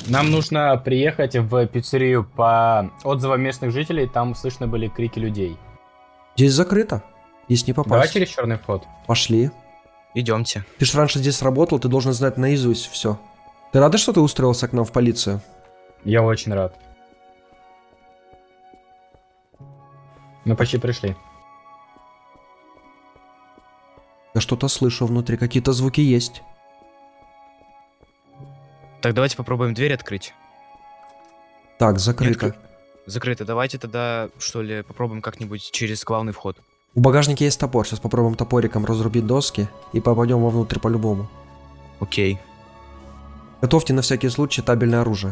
Нам нужно приехать в пиццерию. По отзывам местных жителей, там слышно были крики людей. Здесь закрыто. Здесь не попасть. Давай через черный вход. Пошли. Идемте. Ты ж раньше здесь работал, ты должен знать наизусть все. Ты рада, что ты устроился к нам в полицию? Я очень рад. Мы почти пришли. Я что-то слышу внутри, какие-то звуки есть. Так, давайте попробуем дверь открыть. Так, закрыто. Нет, закрыто. Давайте тогда, что ли, попробуем как-нибудь через главный вход. В багажнике есть топор. Сейчас попробуем топориком разрубить доски и попадем вовнутрь по-любому. Окей. Готовьте на всякий случай табельное оружие.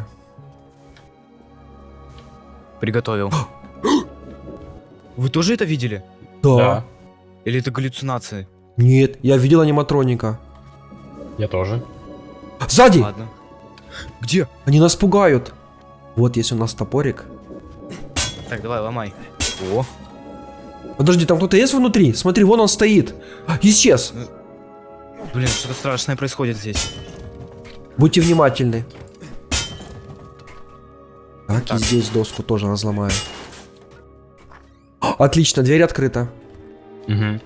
Приготовил. Вы тоже это видели? Да. Или это галлюцинации? Нет, я видел аниматроника. Я тоже. Сзади! Ладно. Где? Они нас пугают. Вот есть у нас топорик. Так, давай, ломай. О. Подожди, там кто-то есть внутри? Смотри, вон он стоит. Исчез. Блин, что-то страшное происходит здесь. Будьте внимательны. Так, и здесь доску тоже разломаю. Отлично, дверь открыта. Угу.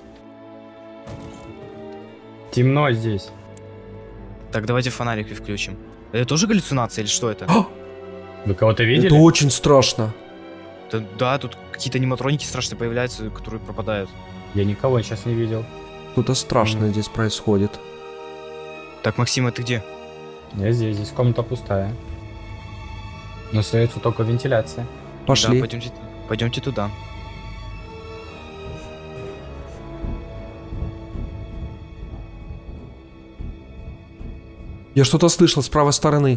Темно здесь. Так, давайте фонарик включим. Это тоже галлюцинация или что это? Вы кого-то видели? Это очень страшно. Да, тут какие-то аниматроники страшные появляются, которые пропадают. Я никого сейчас не видел. Что-то страшное здесь происходит. Так, Максим, а ты где? Я здесь комната пустая. Но остается только вентиляция. Пошли. Да, пойдемте туда. Я что-то слышал с правой стороны.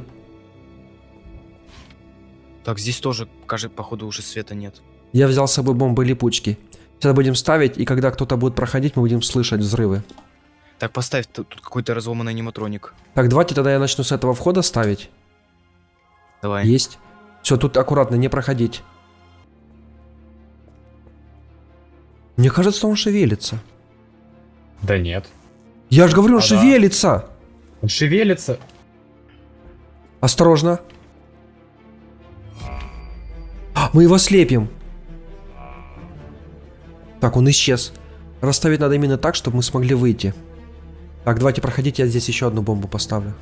Так, здесь тоже, кажется, походу уже света нет. Я взял с собой бомбы и липучки. Сейчас будем ставить, и когда кто-то будет проходить, мы будем слышать взрывы. Так, поставь тут какой-то разломанный аниматроник. Так, давайте тогда я начну с этого входа ставить. Давай. Есть. Все, тут аккуратно, не проходить. Мне кажется, он шевелится. Да нет. Я же говорю, он да. шевелится. Он шевелится. Осторожно. Мы его слепим. Так, он исчез. Расставить надо именно так, чтобы мы смогли выйти. Так, давайте проходите, я здесь еще одну бомбу поставлю.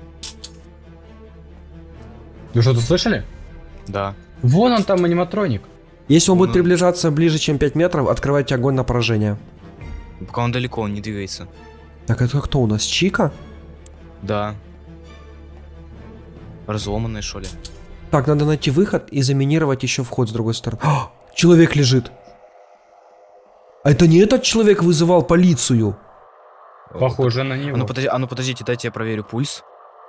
Вы что-то слышали? Да. Вон он там, аниматроник. Если он будет приближаться ближе, чем 5 метров, открывайте огонь на поражение. Пока он далеко, он не двигается. Так, это кто у нас? Чика? Да. Разломанный, что ли? Так, надо найти выход и заминировать еще вход с другой стороны. Человек лежит. А это не этот человек вызывал полицию? Похоже на него. А ну подождите, дайте я проверю пульс.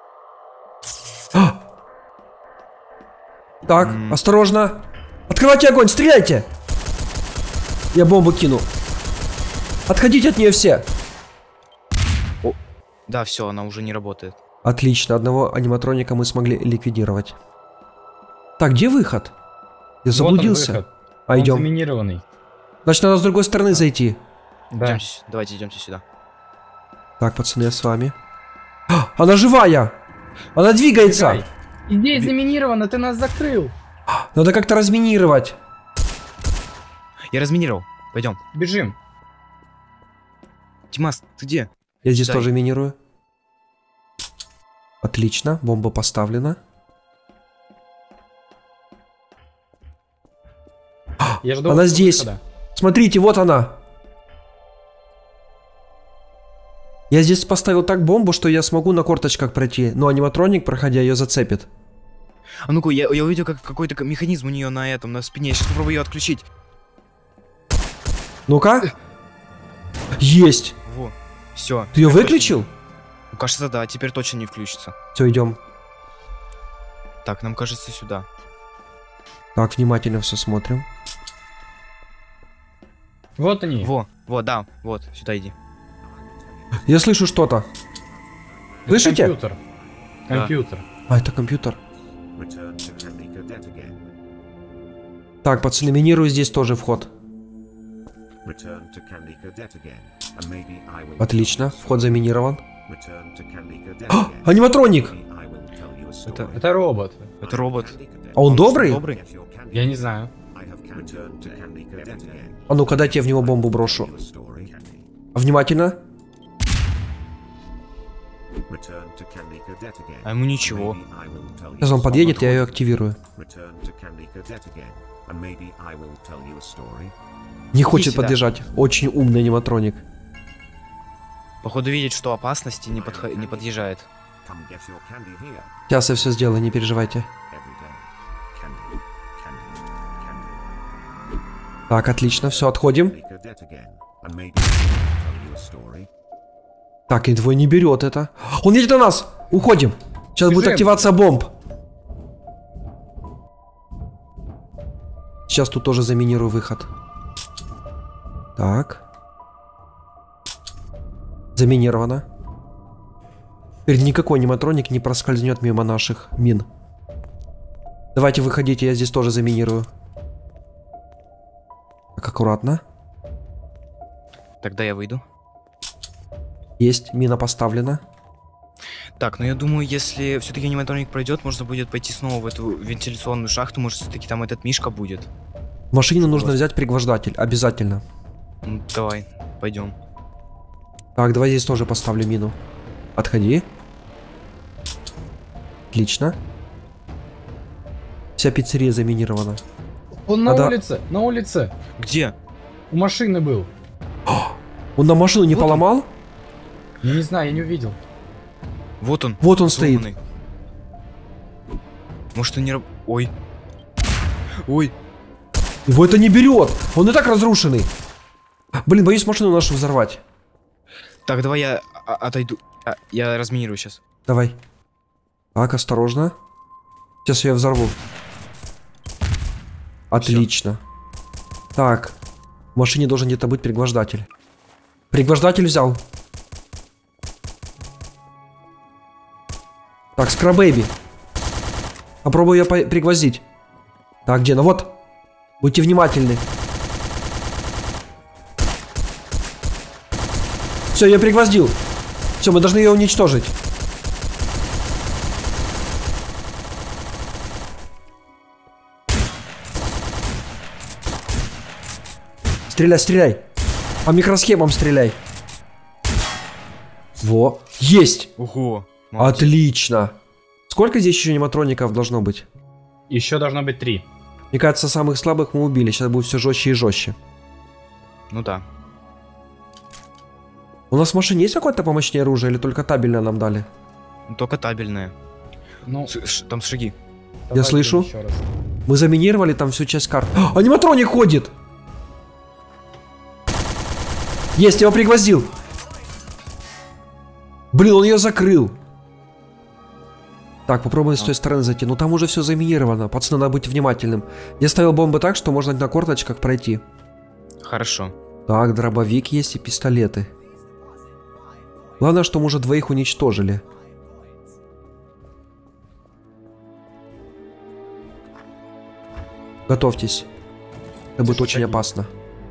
Так, осторожно. Открывайте огонь, стреляйте. Я бомбу кину. Отходите от нее все. Да, все, она уже не работает. Отлично, одного аниматроника мы смогли ликвидировать. Так, где выход? Я заблудился. Вот он, выход. А, Он идем. заминированный. Значит, надо с другой стороны зайти. Да. Давайте идемте сюда. Так, пацаны, я с вами. Она живая! Она двигается! Бегай. Здесь заминировано, ты нас закрыл. Надо как-то разминировать. Я разминировал. Пойдем. Бежим. Тимас, ты где? Я здесь Дай. тоже минирую. Отлично, бомба поставлена. Я жду Она здесь. выхода. Смотрите, вот она. Я здесь поставил так бомбу, что я смогу на корточках пройти, но аниматроник, проходя, ее зацепит. А ну-ка, я увидел какой-то механизм у нее на спине. Я сейчас попробую ее отключить. Ну-ка. Есть. Во. Все. Ты ее выключил? Ну, кажется, да, теперь точно не включится. Все, идем. Так, нам кажется сюда. Так, внимательно все смотрим. Вот они. Да, вот, сюда иди. Я слышу что-то. Это Слышите? Компьютер. Компьютер. А, это компьютер. Так, пацаны, минирую здесь тоже вход. Отлично, вход заминирован. Аниматроник! Это робот. Это робот. А он добрый? Добрый? Я не знаю. А ну-ка, дайте я в него бомбу брошу. Внимательно. А ему ничего. Сейчас он подъедет, я ее активирую. Не хочет сюда. подъезжать. Очень умный аниматроник. Походу видит, что опасности не подъезжает. Сейчас я все сделаю, не переживайте. Так, отлично, все, отходим. Так, и твой не берет это. Он едет на нас! Уходим! Сейчас будет Бежим. активация бомб. Сейчас тут тоже заминирую выход. Так. Заминировано. Теперь никакой аниматроник не проскользнет мимо наших мин. Давайте выходите, я здесь тоже заминирую. Так, аккуратно. Тогда я выйду. Есть, мина поставлена. Так, ну я думаю, если все-таки аниматроник пройдет, можно будет пойти снова в эту вентиляционную шахту. Может, все-таки там этот Мишка будет. В машине нужно взять пригвождатель, обязательно. Ну, давай, пойдем. Так, давай здесь тоже поставлю мину. Отходи. Отлично. Вся пиццерия заминирована. Он на Надо- улице, на улице. Где? У машины был. Он на машину не Вот он. поломал? Я не знаю, я не увидел. Вот он. Вот он стоит. сломанный. Может, он не Ой. Ой. Его это не берет. Он и так разрушенный. Блин, боюсь машину нашу взорвать. Так, давай я отойду. Я разминирую сейчас. Давай. Так, осторожно. Сейчас я взорву. Отлично. Так. В машине должен где-то быть пригвождатель. Пригвождатель взял. Так, скрабэйби. Попробую я пригвоздить. Так, где? Ну вот. Будьте внимательны. Все, я пригвоздил. Все, мы должны ее уничтожить. Стреляй, стреляй. По микросхемам стреляй. Во. Есть. Ого. молодец. Отлично. Сколько здесь еще аниматроников должно быть? Еще должно быть 3. Мне кажется, самых слабых мы убили. Сейчас будет все жестче и жестче. Ну да. У нас в машине есть какое-то помощнее оружие или только табельное нам дали? Ну, только табельное. Ну, Там шаги. Я слышу. еще раз. Мы заминировали там всю часть карты. Аниматроник ходит! Есть, я его пригвоздил. Блин, он ее закрыл. Так, попробуем с той стороны зайти. Ну там уже все заминировано. Пацаны, надо быть внимательным. Я ставил бомбы так, что можно на корточках пройти. Хорошо. Так, дробовик есть и пистолеты. Главное, что мы уже двоих уничтожили. Готовьтесь. Это будет очень опасно.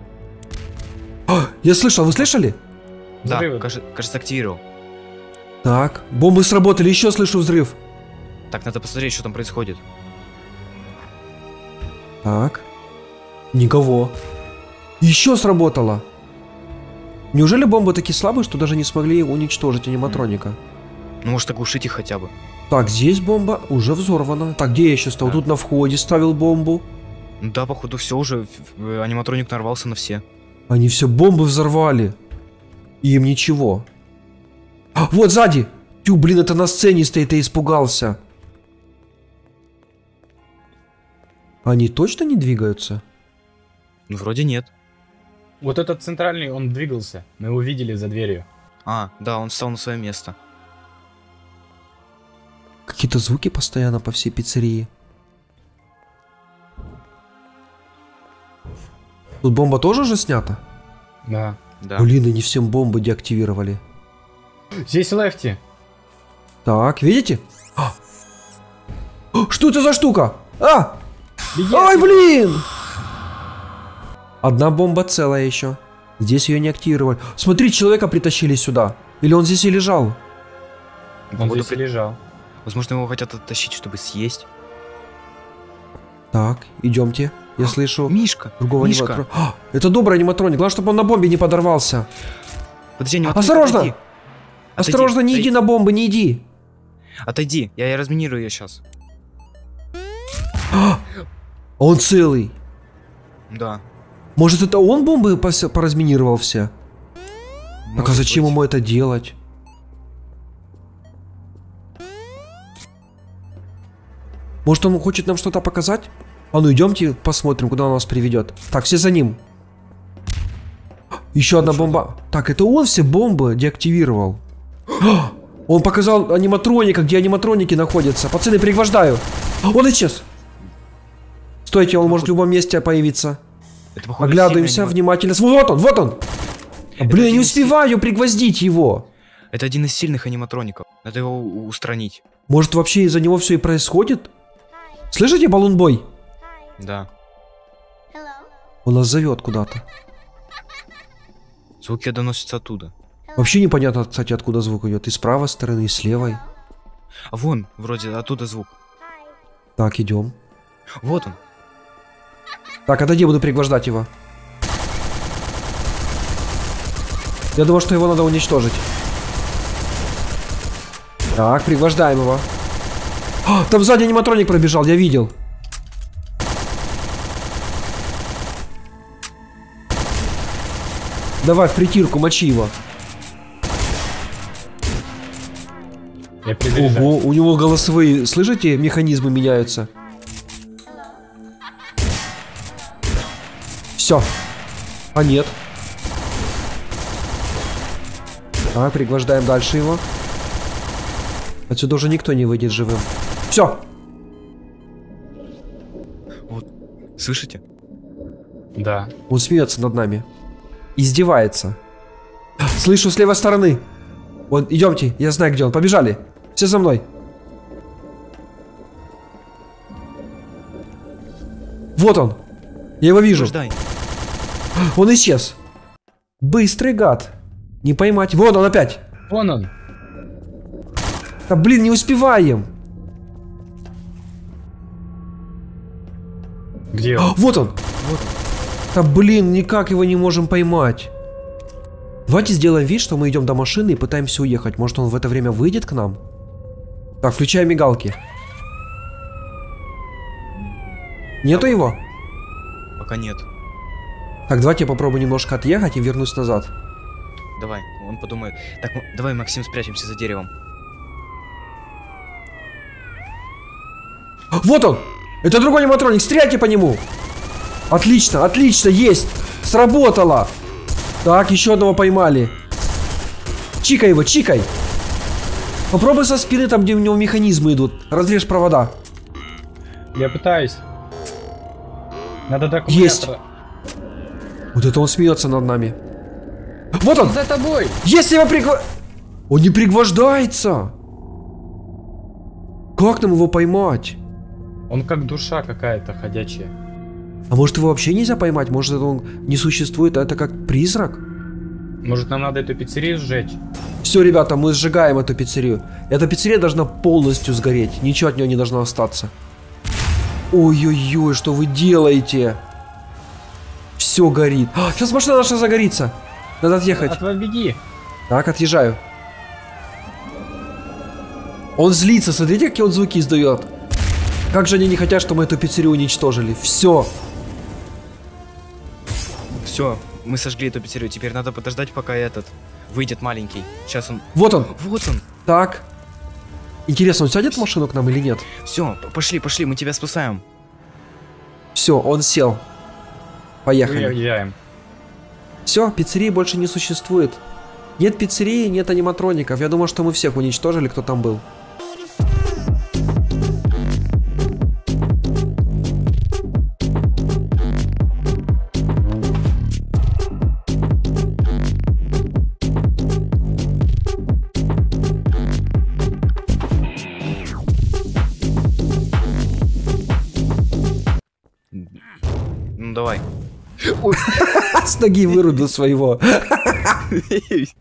Я слышал, вы слышали? Да, Взрывы. кажется, активировал. Так, бомбы сработали, еще слышу взрыв. Так, надо посмотреть, что там происходит. Так. Никого. Еще сработало. Неужели бомбы такие слабые, что даже не смогли уничтожить аниматроника? Ну, может, оглушить их хотя бы. Так, здесь бомба уже взорвана. Так, где я еще стал? Да. Тут на входе ставил бомбу. Ну да, походу, все уже. Аниматроник нарвался на все. Они все бомбы взорвали. И им ничего. Вот сзади! Тю, блин, это на сцене стоит, я испугался. Они точно не двигаются? Ну, вроде нет. Вот этот центральный, он двигался. Мы его видели за дверью. А, да, он встал на свое место. Какие-то звуки постоянно по всей пиццерии. Тут бомба тоже уже снята? Да. Да. Блин, они всем бомбы деактивировали. Здесь лефти. Так, видите? Что это за штука? Беги Ай, отсюда. блин! Одна бомба целая еще. Здесь ее не активировали. Смотри, человека притащили сюда. Или он здесь и лежал? Он Походу, здесь и лежал. Возможно, его хотят оттащить, чтобы съесть. Так, идемте. Я слышу Мишка! другого Мишка! аниматроника. А, это добрый аниматроник. Главное, чтобы он на бомбе не подорвался. Подожди, аниматроник, Осторожно! отойди. Осторожно, не иди на бомбы, не иди. Отойди, я разминирую ее сейчас. Он целый. Да. Может, это он бомбы поразминировал все? Так а Может зачем быть. ему это делать? Может, он хочет нам что-то показать? А ну идемте посмотрим, куда он нас приведет. Так, все за ним. Еще одна бомба. Так, это он все бомбы деактивировал. Он показал аниматроника, где аниматроники находятся. Пацаны, пригвождаю. Он исчез. Стойте, он может в любом месте появиться. Это, походу, Оглядываемся сильный внимательно. Вот он, вот он. Блин, я не один успеваю пригвоздить его. Это один из сильных аниматроников. Надо его устранить. Может, вообще из-за него все и происходит? Слышите, балунбой? Да. Он нас зовет куда-то. Звуки доносятся оттуда. Вообще непонятно, кстати, откуда звук идет. И с правой стороны, и с левой. А вон, вроде оттуда звук. Так, идем. Вот он. Так, отойди, буду пригвождать его. Я думаю, что его надо уничтожить. Так, пригвождаем его. А, там сзади аниматроник пробежал, я видел. Давай в притирку, мочи его. Я перезаряжаю. Ого, у него голосовые, слышите, механизмы меняются. Все. А нет. Так, пригвождаем дальше его. Отсюда уже никто не выйдет живым. Все. Вот. Слышите? Да. Он смеется над нами. Издевается. Слышу с левой стороны. Вон, идемте, я знаю, где он. Побежали. Все за мной. Вот он. Я его вижу. Ждай. Он исчез. Быстрый гад. Не поймать. Вон он опять. Вон он. Да блин, не успеваем. Где он? Вот он. Да блин, никак его не можем поймать. Давайте сделаем вид, что мы идем до машины и пытаемся уехать. Может, он в это время выйдет к нам? Так, включаем мигалки. Нету его? Пока нет. Так, давайте я попробую немножко отъехать и вернусь назад. Давай, он подумает. Так, давай, Максим, спрячемся за деревом. Вот он! Это другой аниматроник, стреляйте по нему! Отлично, отлично, есть! Сработало! Так, еще одного поймали. Чикай его, чикай! Попробуй со спины, там где у него механизмы идут. Разрежь провода. Я пытаюсь. Надо до Есть. аккумулятора. Вот это он смеется над нами. Вот он! За тобой! Если его Он не пригвождается! Как нам его поймать? Он как душа какая-то ходячая. А может его вообще нельзя поймать? Может это он не существует, а это как призрак? Может, нам надо эту пиццерию сжечь? Все, ребята, мы сжигаем эту пиццерию. Эта пиццерия должна полностью сгореть. Ничего от нее не должно остаться. Ой-ой-ой, что вы делаете? Все горит. А, сейчас машина наша загорится. Надо отъехать. Беги. Так, отъезжаю. Он злится, смотрите, какие он звуки издает. Как же они не хотят, чтобы мы эту пиццерию уничтожили. Все. Все, мы сожгли эту пиццерию. Теперь надо подождать, пока этот выйдет маленький. Сейчас он... Вот он. Вот он. Так. Интересно, он сядет в машину к нам или нет? Все, пошли, пошли, мы тебя спасаем. Все, он сел. Поехали. Уезжаем. Все, пиццерии больше не существует. Нет пиццерии, нет аниматроников. Я думаю, что мы всех уничтожили, кто там был. Ну давай. С ноги вырубил своего.